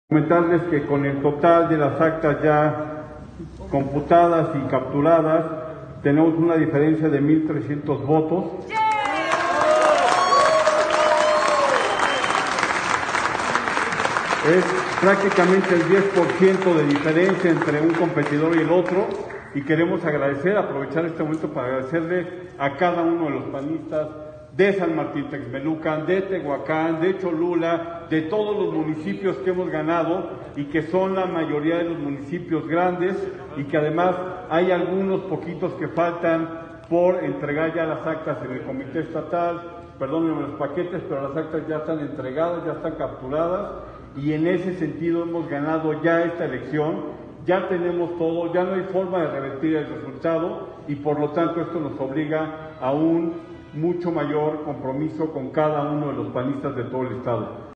Comentarles que con el total de las actas ya computadas y capturadas tenemos una diferencia de 1.300 votos. Es prácticamente el 10% de diferencia entre un competidor y el otro, y queremos aprovechar este momento para agradecerle a cada uno de los panistas de San Martín Texmelucan, de Tehuacán, de Cholula, de todos los municipios que hemos ganado y que son la mayoría de los municipios grandes, y que además hay algunos poquitos que faltan por entregar ya las actas en el comité estatal, perdónenme los paquetes, pero las actas ya están entregadas, ya están capturadas, y en ese sentido hemos ganado ya esta elección, ya tenemos todo, ya no hay forma de revertir el resultado, y por lo tanto esto nos obliga a un mucho mayor compromiso con cada uno de los panistas de todo el estado.